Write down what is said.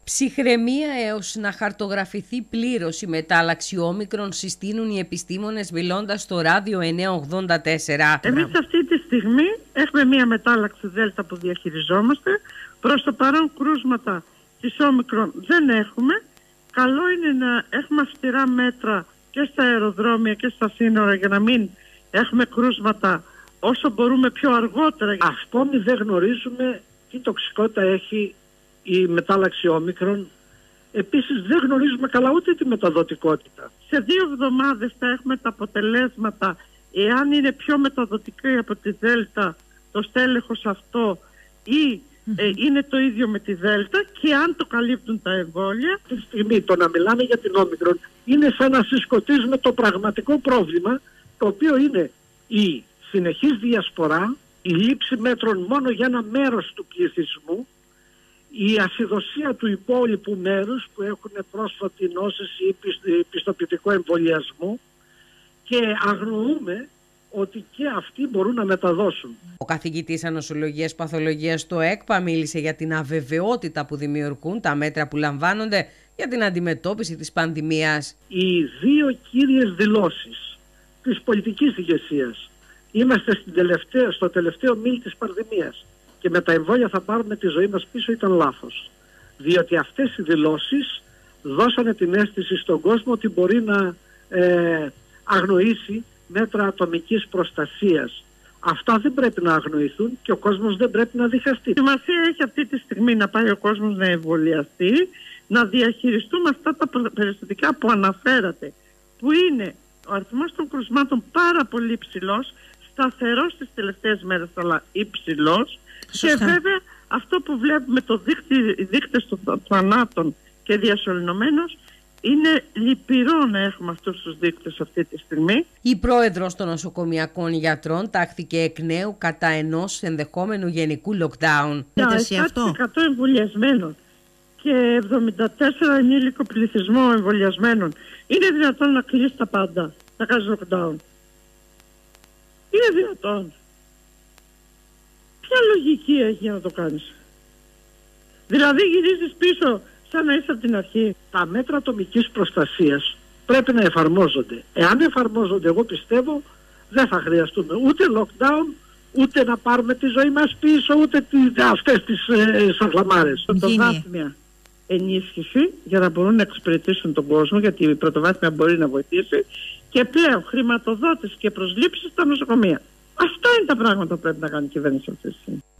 Ψυχραιμία έως να χαρτογραφηθεί πλήρως η μετάλλαξη όμικρον συστήνουν οι επιστήμονες μιλώντας στο ράδιο 984. Εμείς αυτή τη στιγμή έχουμε μία μετάλλαξη δέλτα που διαχειριζόμαστε. Προς το παρόν κρούσματα της όμικρον δεν έχουμε. Καλό είναι να έχουμε αυστηρά μέτρα και στα αεροδρόμια και στα σύνορα για να μην έχουμε κρούσματα όσο μπορούμε πιο αργότερα. Ακόμη δεν γνωρίζουμε τι τοξικότητα έχει η μετάλλαξη όμικρον. Επίσης δεν γνωρίζουμε καλά ούτε τη μεταδοτικότητα. Σε 2 εβδομάδες θα έχουμε τα αποτελέσματα εάν είναι πιο μεταδοτική από τη Δέλτα το στέλεχος αυτό ή είναι το ίδιο με τη Δέλτα και αν το καλύπτουν τα εμβόλια. Αυτή τη στιγμή το να μιλάμε για την όμικρον είναι σαν να συσκοτίζουμε το πραγματικό πρόβλημα, το οποίο είναι η συνεχής διασπορά, η λήψη μέτρων μόνο για ένα μέρος του πληθυσμού, η ασυδοσία του υπόλοιπου μέρους που έχουν πρόσφατη νόσηση ή πιστοποιητικό εμβολιασμό και αγνοούμε ότι και αυτοί μπορούν να μεταδώσουν. Ο καθηγητής Ανοσολογίας Παθολογίας στο ΕΚΠΑ μίλησε για την αβεβαιότητα που δημιουργούν τα μέτρα που λαμβάνονται για την αντιμετώπιση της πανδημίας. Οι 2 κύριες δηλώσεις της πολιτικής ηγεσίας, είμαστε στο τελευταίο μίλι της πανδημίας και με τα εμβόλια θα πάρουμε τη ζωή μας πίσω, ήταν λάθος. Διότι αυτές οι δηλώσεις δώσανε την αίσθηση στον κόσμο ότι μπορεί να αγνοήσει μέτρα ατομικής προστασίας. Αυτά δεν πρέπει να αγνοηθούν και ο κόσμος δεν πρέπει να διχαστεί. Σημασία έχει αυτή τη στιγμή να πάει ο κόσμος να εμβολιαστεί, να διαχειριστούμε αυτά τα περιστατικά που αναφέρατε, που είναι ο αριθμός των κρουσμάτων πάρα πολύ υψηλός, σταθερός τις τελευταίες μέρες αλλά υψηλός. Και βέβαια αυτό που βλέπουμε, οι δείκτες των θανάτων και διασωληνωμένος, είναι λυπηρό να έχουμε αυτούς τους δείκτες αυτή τη στιγμή. Η πρόεδρος των νοσοκομιακών γιατρών τάχθηκε εκ νέου κατά ενός ενδεχόμενου γενικού lockdown. 100% εμβολιασμένων και 74 ενήλικο πληθυσμό εμβολιασμένων. Είναι δυνατόν να κλείσει τα πάντα, να κάνει lockdown? Είναι δυνατόν? Ποια λογική έχει για να το κάνεις? Δηλαδή γυρίζεις πίσω σαν να είσαι από την αρχή. Τα μέτρα ατομικής προστασίας πρέπει να εφαρμόζονται. Εάν εφαρμόζονται, εγώ πιστεύω δεν θα χρειαστούμε ούτε lockdown, ούτε να πάρουμε τη ζωή μας πίσω, ούτε αυτές τις σαχλαμάρες. Πρωτοβάθμια ενίσχυση για να μπορούν να εξυπηρετήσουν τον κόσμο, γιατί η πρωτοβάθμια μπορεί να βοηθήσει, και πλέον χρηματοδότηση και προσλήψεις στα νοσοκομεία. Αυτά είναι τα πράγματα που πρέπει να κάνει η κυβέρνηση αυτή τη στιγμή.